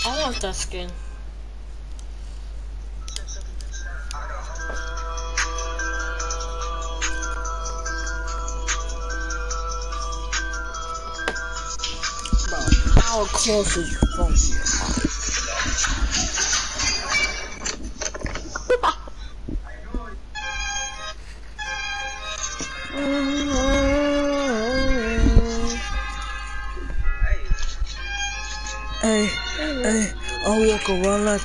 I want that skin. Bro, how close is your phone to your mouth? Hey, I'll walk around like.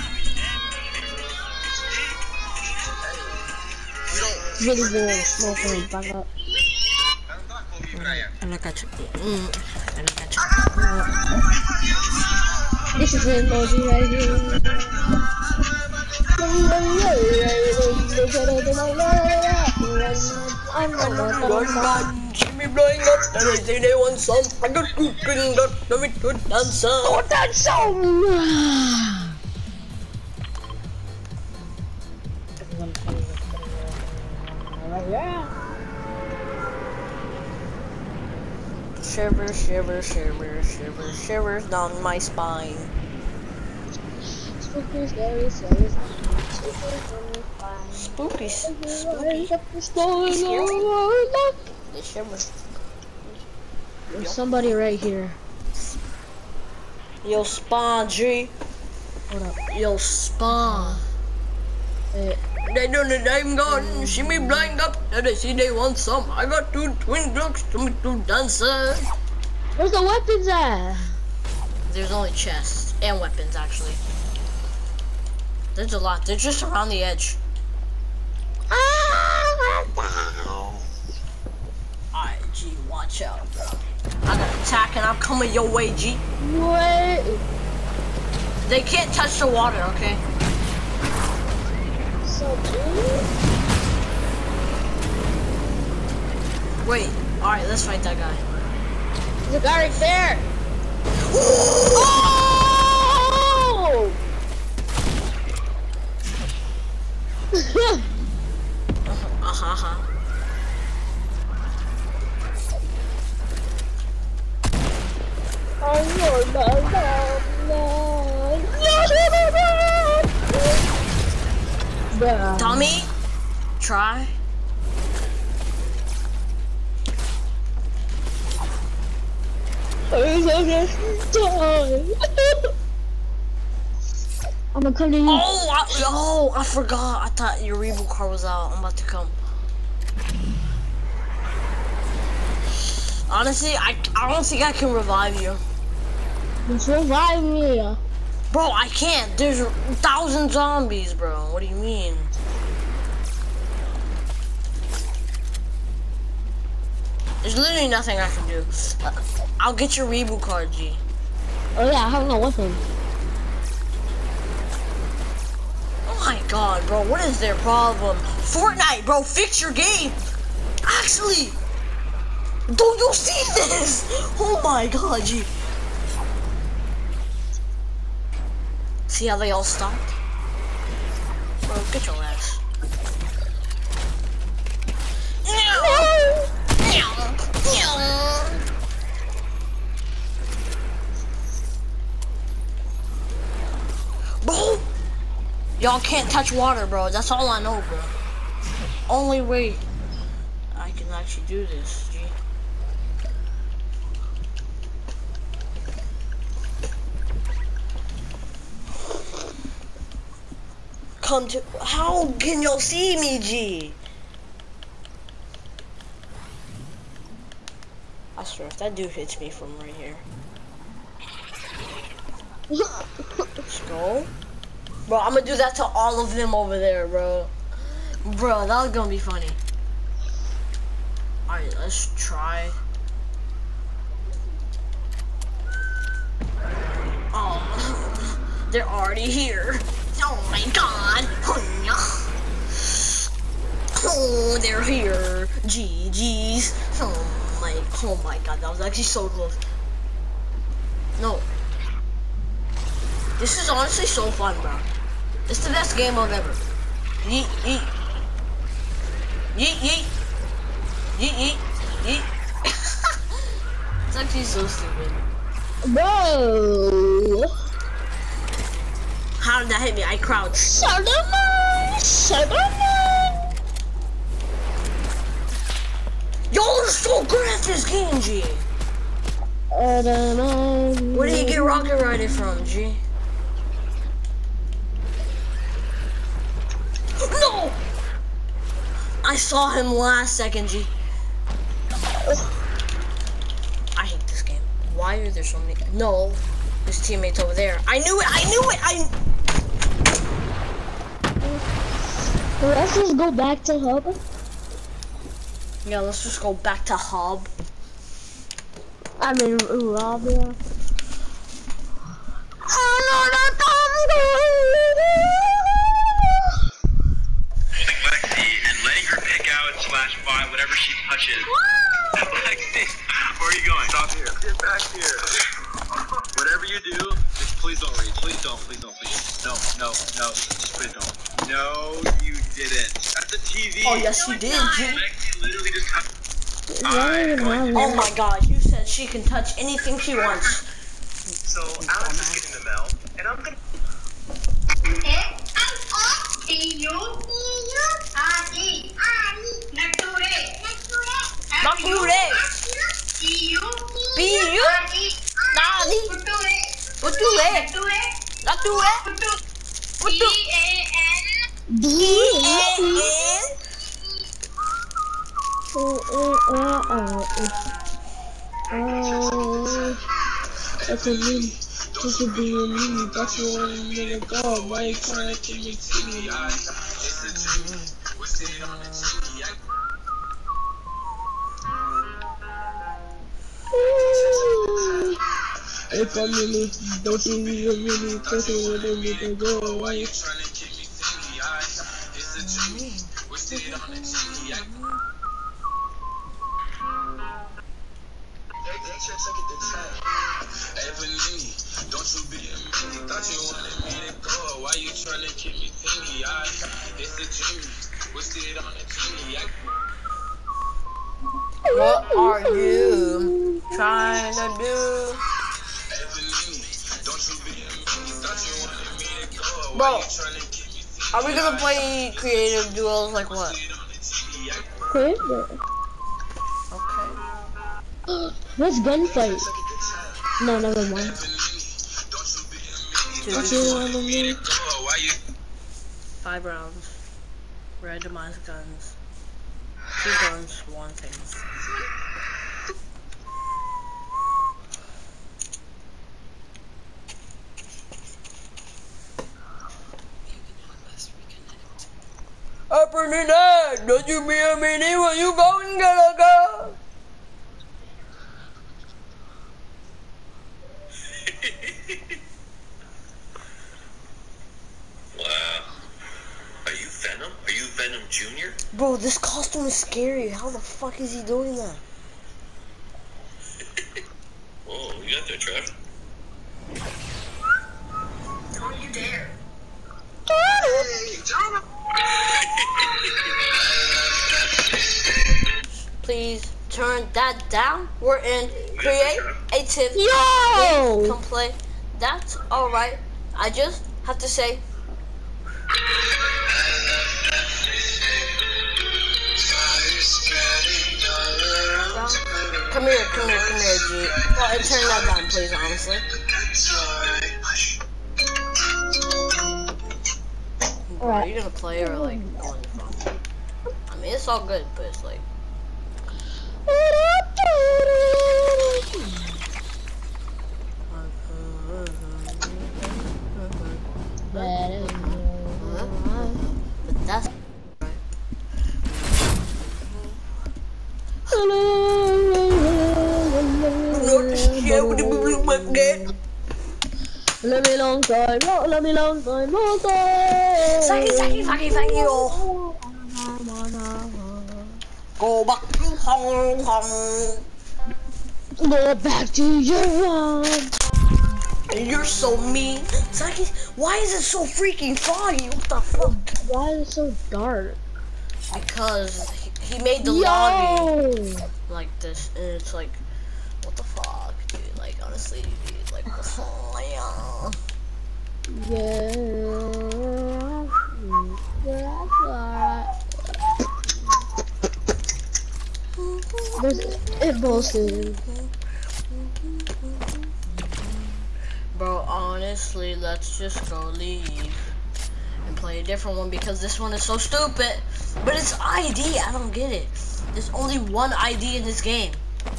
Really good smoke and back up. And I got you. And I got you. This is an emoji right here. See me blowing up, and they say they want some. I got cooking, got no it good dancer. Oh, that's so. Shiver, shiver, shiver, shiver, shivers down my spine. Spooky, scary, scary, Spooky, spooky. They shiver. There's somebody right here. Yo, Spawn, G. Hold up. Yo, Spawn. They know that I'm gone. See me blind up, and they see they want some. I got two twin blocks to me to dancer. Where's the weapons at? There's only chests and weapons, actually. There's a lot. They're just around the edge. Alright, G, watch out, bro. I got attack and I'm coming your way, G. What? They can't touch the water, okay? So good. Wait, alright, let's fight that guy. There's a guy right there. Oh! Uh-huh. Dummy, try. I'm gonna come to you. Oh, I forgot. I thought your reboot card was out. I'm about to come. Honestly, I don't think I can revive you. Just revive me. Bro, I can't. There's 1,000 zombies, bro. What do you mean? There's literally nothing I can do. I'll get your reboot card, G. Oh yeah, I have no weapon. Oh my god, bro, what is their problem? Fortnite, bro, fix your game. Actually, don't you see this? Oh my god, G. See how they all stopped? Bro, get your ass. Bro, y'all can't touch water, bro. That's all I know, bro. Only way I can actually do this, G. Come to. How can y'all see me, G? I swear, if that dude hits me from right here. Let's go. Bro, I'm gonna do that to all of them over there, bro. Bro, that was gonna be funny. Alright, let's try. Oh, they're already here. Oh my god. Oh, they're here. GG's. Oh my god, that was actually so close. No. This is honestly so fun, bro. It's the best game mode ever. Yeet, yeet. Yeet, yeet. Yeet, yeet. Yeet. It's actually so stupid. Bro. sound that hit me, I crouched. Spider-Man! Spider-Man! Y'all are so good at this game, G. Where did he get rocket rider from, G? No! I saw him last second, G. I hate this game. Why are there so many? No, his teammate's over there. I knew it! I knew it! Let's just go back to hub. Yeah, let's just go back to hub. I mean, Rob, yeah. Buy whatever she touches. Lexi, where are you going? Stop here. Get back here. Whatever you do, just please don't read. Please don't. Please don't. Please. No. Just please don't. No, you didn't. That's a TV. Oh, yes, you did, G. Lexi literally just Oh my god, you said she can touch anything she wants. So, Alex is getting the mail, and I'm gonna... That's a really, that's a really, that's what I'm gonna go. Why you trying to keep me teeny? If I'm really, don't you really, cause you really need to go. Why you trying to keep me teeny? It's a dream. We're sitting on the TV. Don't you be a minute, thought you wanted me to go. Why you trying to keep me teeny? It's a dream. We're sitting on the TV. What are you trying to do? Bro, are we gonna play creative duels like what? Creative? Okay. What's gunfight? No, never mind. 5 rounds. Randomized guns. 2 guns, 1 thing. Upper tonight, don't you be a mini when you going gonna go? Wow. Are you Venom? Are you Venom Jr.? Bro, this costume is scary. How the fuck is he doing that? Whoa, you got there, Trev. Don't you dare. Hey, Jonah. Please turn that down. We're in creative. Yo! Come play. That's alright. I just have to say. Come here, G. Well, and turn that down, please, honestly. Are you gonna play or like going from? I mean, it's all good, but it's like. But that's right. Let me long time, let me long time, long time. Saki, oh. Go back to Hong Kong. Go back to your room. You're so mean. Saki, why is it so freaking foggy? What the fuck? Why is it so dark? Because he made the lobby like this, and it's like, what the fuck, dude? Like, honestly, dude, like, oh, yeah. Yeah. There's impulsive. Bro, honestly, let's just go leave and play a different one because this one is so stupid. But it's ID, I don't get it. There's only one ID in this game.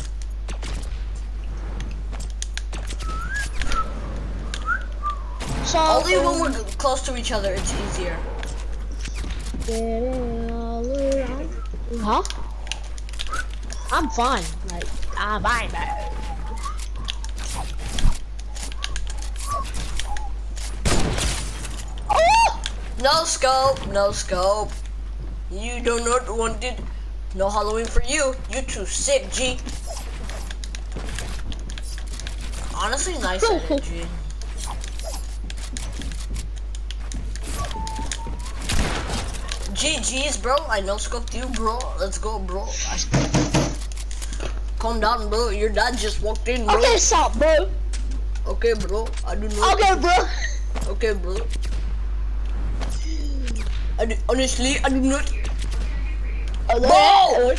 So, Only when we're close to each other, it's easier. getting all around. Huh? I'm fine. Like, I'm fine, man. Oh! No scope, no scope. You do not want it. No Halloween for you. You too sick, G. Honestly, nice edit, G. GG's, bro. I no scoped you, bro. Let's go, bro. Calm down, bro. Your dad just walked in, bro. Okay, stop, bro. Okay, bro. I do not. Okay, bro. Okay, bro. Honestly, I do not. Bro!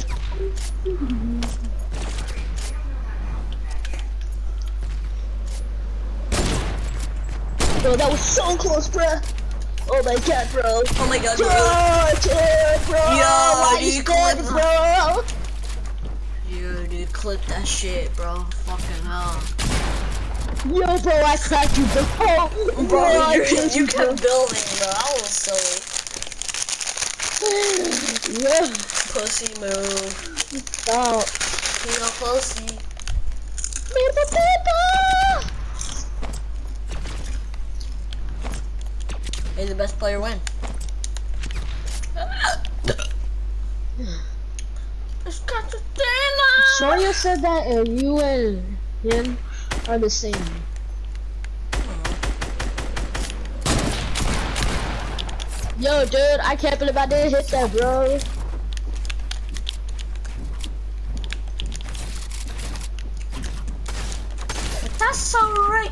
Bro, that was so close, bro. Oh my god, bro. Oh my god, Bro, bro. Yo, Why you you dead, clip- bro? Yo, dude, clip that shit, bro. Fucking hell. Yo, bro, I cracked you, bro. Bro, I you killed you, bro. kept building, bro. That was silly. Yeah. Pussy move. Oh. You know, pussy. May the best player win. Sonia said that you and him are the same. Yo, dude, I can't believe I didn't hit that, bro. That's alright.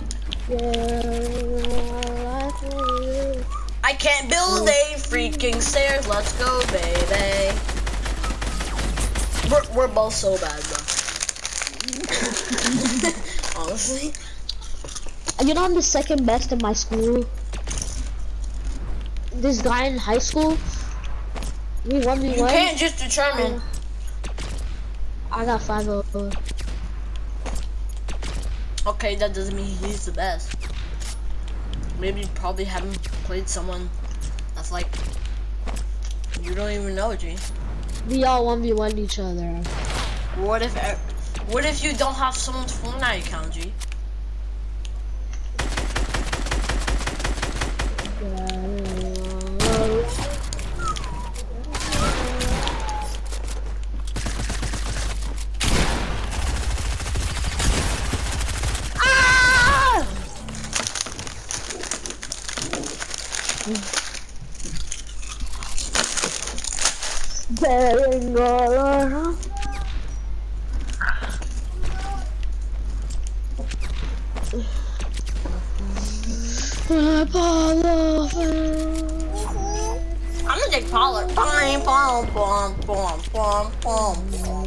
Yeah, I can't build a freaking stairs. Let's go, baby. We're both so bad, bro. Honestly. you know I'm the second best in my school. This guy in high school, we 1v1. You can't just determine. I got 5-0. Okay, that doesn't mean he's the best. Maybe you probably haven't played someone that's like you don't even know, G. We all 1v1 each other. What if you don't have someone's Fortnite account, G? Going all around. I'm gonna take Pollard. Bam, bam, bam, bam, bam, bam.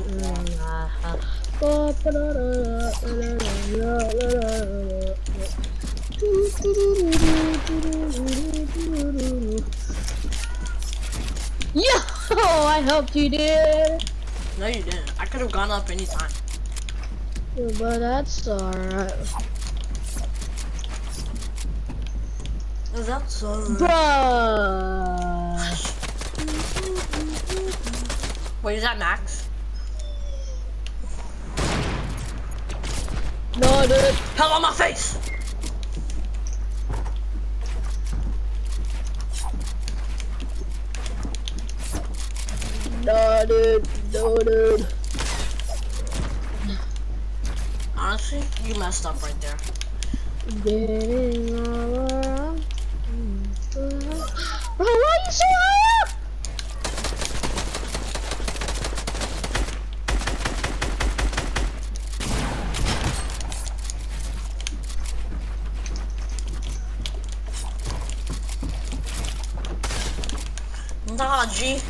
Yeah, I helped you, dude. No, you didn't. I could have gone up anytime. Yeah, but that's alright. That's alright. Bruh. Wait, is that Max? No, dude. Hell on my face! No, dude. No, dude. Honestly, you messed up right there. Getting all around. Bro, why are you so high up? Nah, G.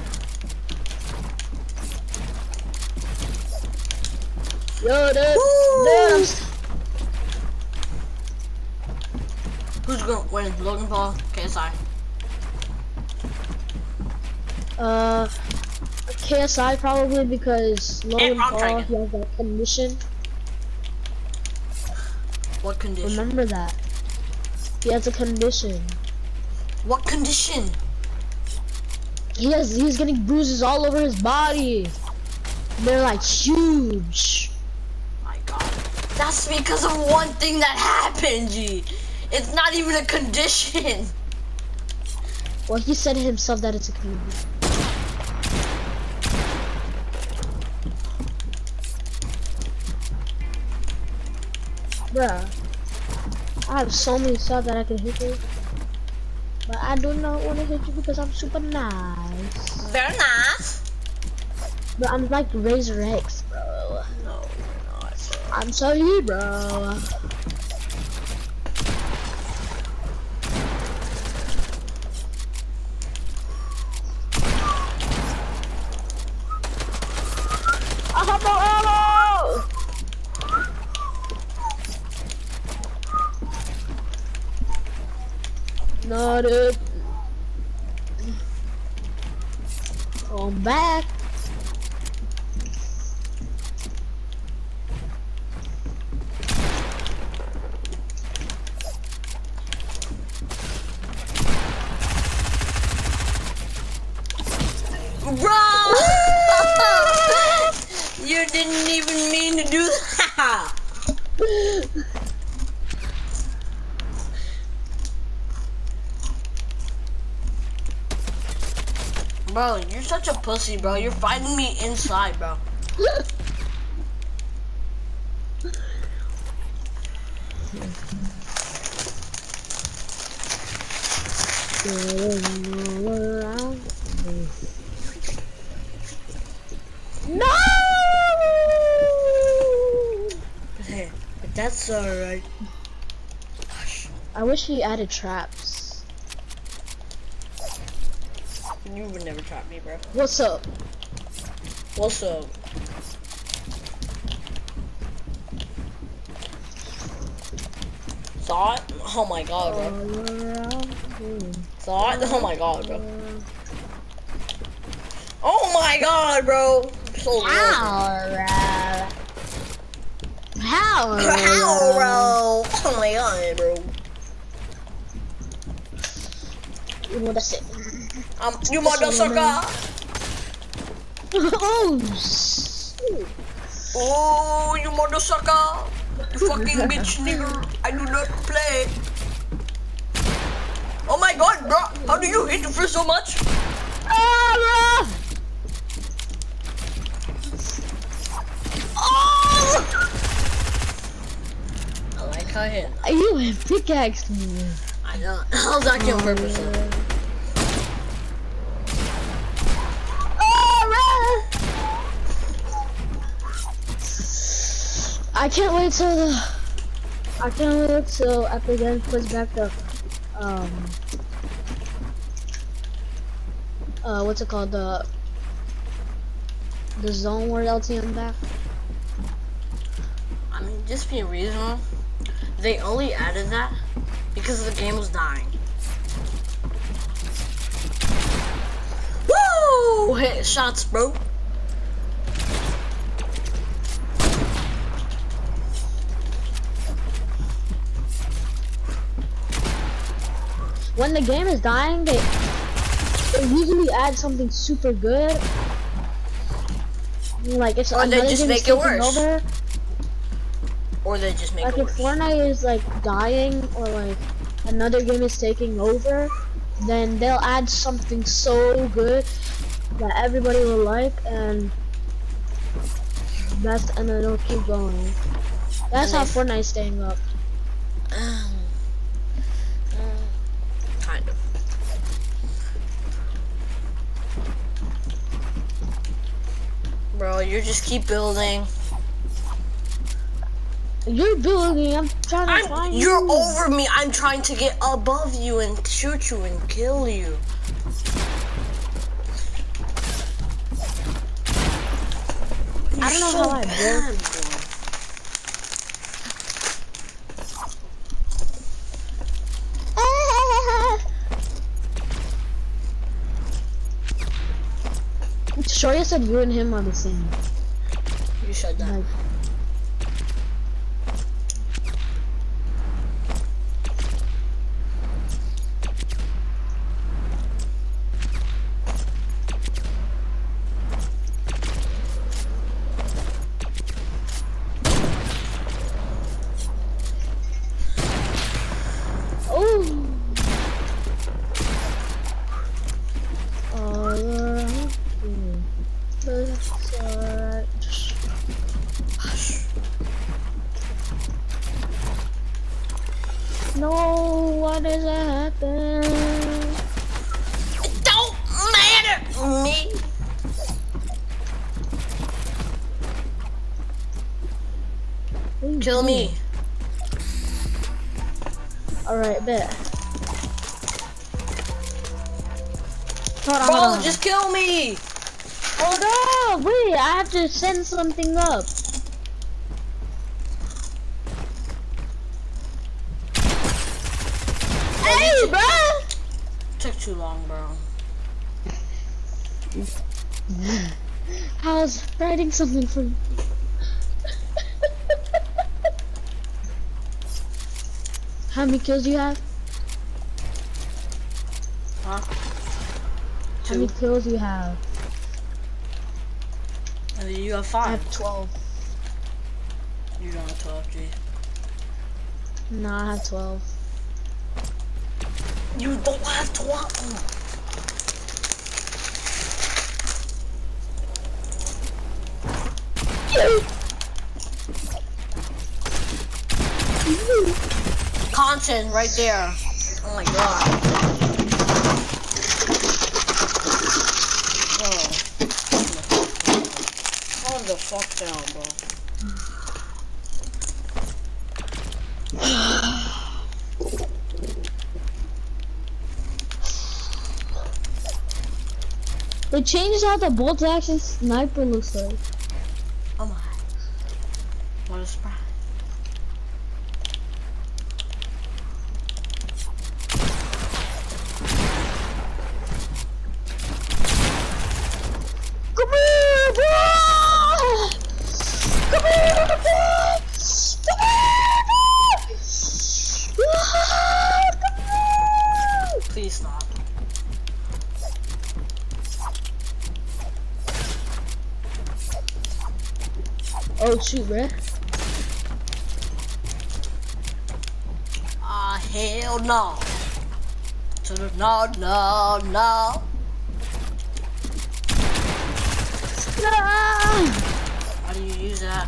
Yo, dude. Woo! Dude, Who's gonna win? Logan Paul, KSI. KSI probably because Logan I'm Paul, trying. he has that condition. What condition? Remember that. He has a condition. What condition? He's getting bruises all over his body. They're like huge. My God. That's because of one thing that happened, G. It's not even a condition. Well, he said himself that it's a condition. Bruh, I have so many shots that I can hit you, but I do not want to hit you because I'm super nice. Very nice. But I'm like Razor X, bro. No, you're not. I'm sorry, bro. I have no ammo! No, dude. Oh, I'm back. Bro! You didn't even mean to do that. Bro, you're such a pussy, bro. You're fighting me inside, bro. Going all around me. No! Hey, but that's alright. I wish he added traps. You would never trap me, bro. What's up? What's up? Saw it? Oh my god, bro. All around me. Saw it? Oh my god, bro. Oh my god, bro. I'm so low. How, How, bro? Oh my god, bro. What is it? You motherfucker. Oh, shit. Oh, you motherfucker. You fucking bitch, nigga. I do not play. Oh my god, bro. How do you hit the first so much? Oh! I like how I hit. You pickaxed me. I know. I was actually on purpose. I can't wait till after the game puts back the what's it called, the zone where LTM back. I mean, just being reasonable, they only added that because the game was dying. Woo! Hit shots, bro. When the game is dying, they usually add something super good. Like if Or they another just game make is it taking worse. over, Or they just make like it if worse. Fortnite is like dying or like another game is taking over, then they'll add something so good that everybody will like, and then it'll keep going. That's how Fortnite's staying up. Kind of. Bro, you just keep building. You're building. I'm trying to find you. You're over me. I'm trying to get above you and shoot you and kill you. I don't know so how I bad, built. bro. Shorty said you and him are the same. You said that. Like, oh. Alright. That's alright. No, what does that happen? It don't matter me. Kill me. Alright, bet. Hold on, Bro, hold on. just kill me. Hold on, wait, I have to send something up. Hey, bro! Took too long, bro. I was writing something for you. How many kills do you have? Huh? How many kills do you have? And then you have I 5. have 12. You don't have 12, G. No, I have 12. You don't have 12. Content right there. Oh my god. Calm the fuck down, bro. They changed how the bolt action sniper looks like. Oh my. What a surprise. Come here, bro! Come here, bro! Come here, Please stop. Oh shoot, bro. Ah, hell no. To the no, no, no. Ah! Why do you use that?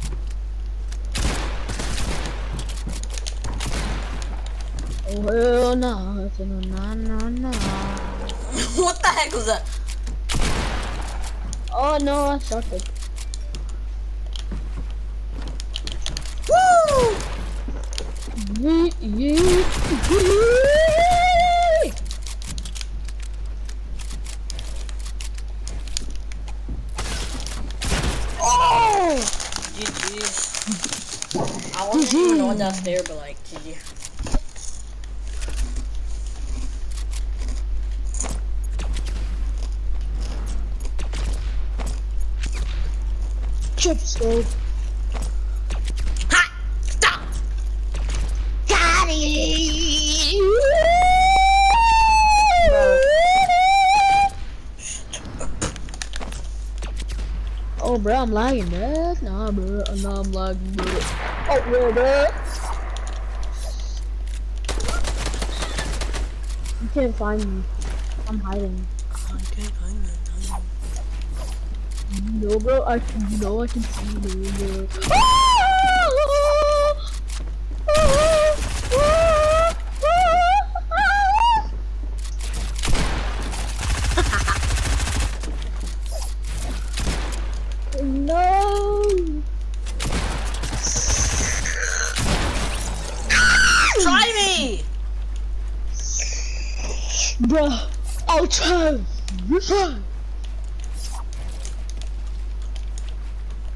Oh hell no, no, no, no. What the heck was that? Oh no, I sucked it. Woo! Oh! GG's. I wasn't even the one that's there, but like, GG. Chip stove. Ha! Stop! Got it! Oh, bro, I'm lagging, bro. Nah, bro. Nah, I'm lagging, bro. Oh, yeah, bro. You can't find me. I'm hiding. No, bro. I can see you, bro. No. Try me! Bro, I'll try. You try.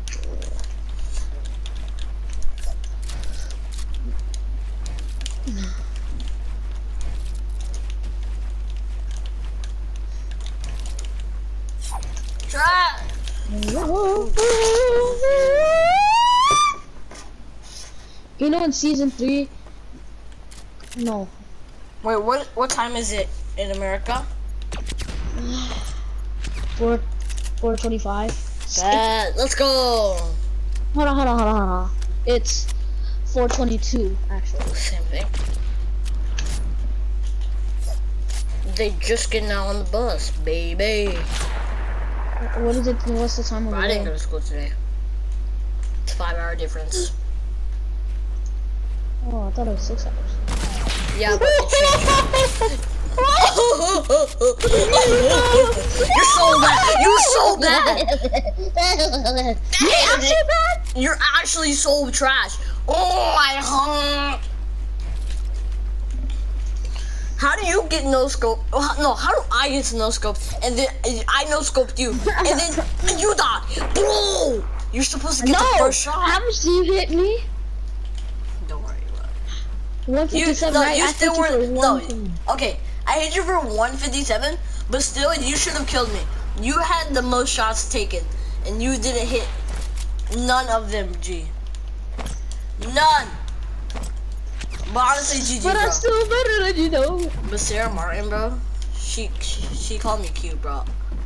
You know in season 3? No. Wait, what time is it in America? 4:25. Let's go. Hold on. It's 4:22 actually. Same thing. They just getting out on the bus, baby. What is it? What's the time of I the didn't day? go to school today. It's a 5-hour difference. Oh, I thought it was 6 hours. Yeah, but it changed. You're so bad. You're so bad. You're actually so trash. Oh my god. How do you get no scope? No, how do I get no scope? And then I no scoped you, and then you die, bro. You're supposed to get the first shot. How much do you hit me? Don't worry about it. 157. You I hit still you were for no. 1. Okay, I hit you for 157, but still, you should have killed me. You had the most shots taken, and you didn't hit none of them, G. None. But honestly, GG, But bro. I'm still better than you know. But Sarah Martin, bro, she called me cute, bro.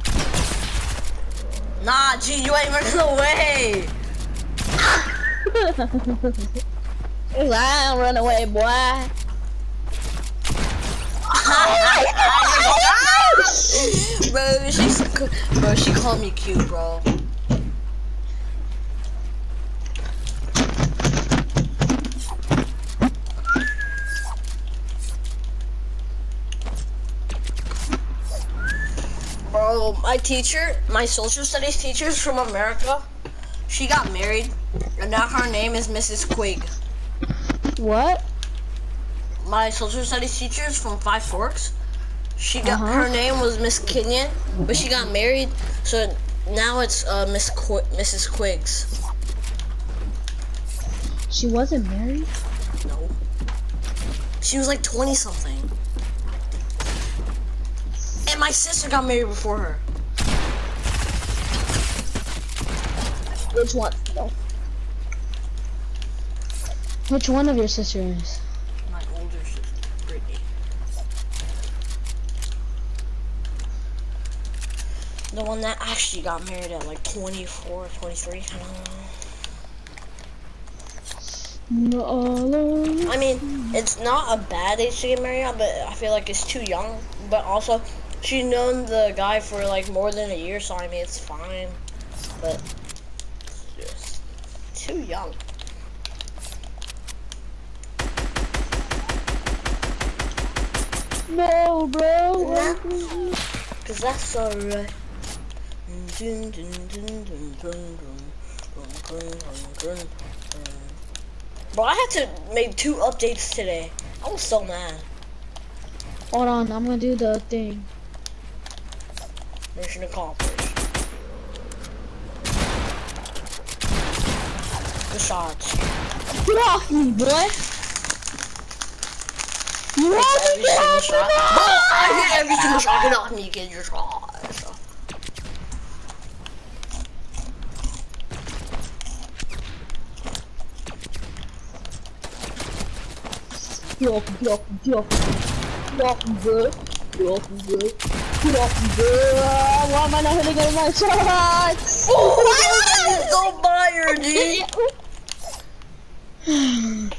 Nah, G, you ain't running away. I don't run away, boy. Bro, she called me cute, bro. Bro, my teacher, my social studies teacher is from America. She got married, and now her name is Mrs. Quig. What? My social studies teacher is from Five Forks. She got her name was Miss Kenyon, but she got married, so now it's Mrs. Quiggs. She wasn't married? No. She was like 20 something. And my sister got married before her. Which one? No. Which one of your sisters? My older sister, Brittany. The one that actually got married at like 24, 23, I don't know. No. I mean, it's not a bad age to get married at, but I feel like it's too young. But also, she's known the guy for like more than a year, so I mean, it's fine. But it's just too young. No, bro. Cause that's alright. Bro, I had to make 2 updates today. I was so mad. Hold on, I'm gonna do the thing. Mission accomplished. Good shots. Get off me, boy. You Every want to get single off shot. me? Bro, I hit every single shot. Get off me, get your shot. Get off me, get off me, get off me. Get off me, bro. Get off me, bro. Get off me, bro. Why am I not hitting any of my shots? Oh, why did I go by her, dude?